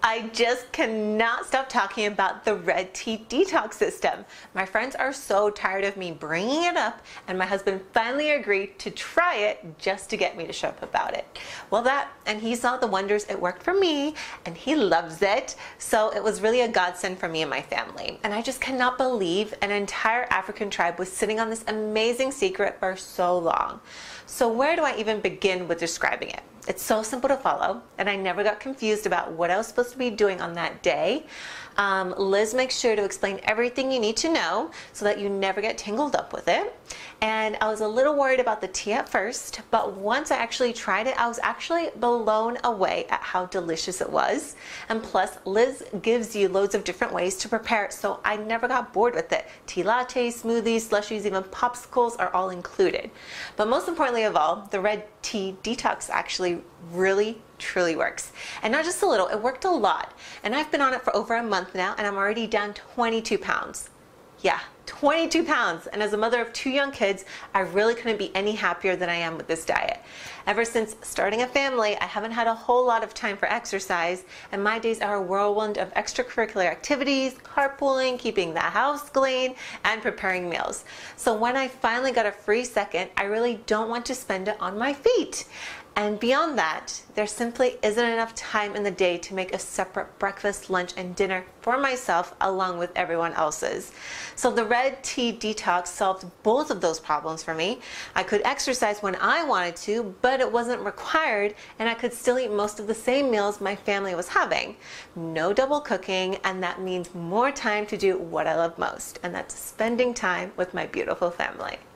I just cannot stop talking about the red tea detox system. My friends are so tired of me bringing it up, and my husband finally agreed to try it just to get me to shut up about it. Well, and he saw the wonders it worked for me, and he loves it. So it was really a godsend for me and my family. And I just cannot believe an entire African tribe was sitting on this amazing secret for so long. So where do I even begin with describing it? It's so simple to follow, and I never got confused about what I was supposed to be doing on that day. Liz makes sure to explain everything you need to know so that you never get tangled up with it. And I was a little worried about the tea at first, but once I actually tried it, I was actually blown away at how delicious it was. And plus, Liz gives you loads of different ways to prepare it, so I never got bored with it. Tea lattes, smoothies, slushies, even popsicles are all included. But most importantly of all, the red tea detox actually really truly works. And not just a little, it worked a lot. And I've been on it for over a month now, and I'm already down 22 pounds. Yeah, 22 pounds. And as a mother of 2 young kids, I really couldn't be any happier than I am with this diet. Ever since starting a family, I haven't had a whole lot of time for exercise, and my days are a whirlwind of extracurricular activities, carpooling, keeping the house clean, and preparing meals. So when I finally got a free second, I really don't want to spend it on my feet. And beyond that, there simply isn't enough time in the day to make a separate breakfast, lunch, and dinner for myself along with everyone else's. So the red tea detox solved both of those problems for me. I could exercise when I wanted to, but it wasn't required, and I could still eat most of the same meals my family was having. No double cooking, and that means more time to do what I love most, and that's spending time with my beautiful family.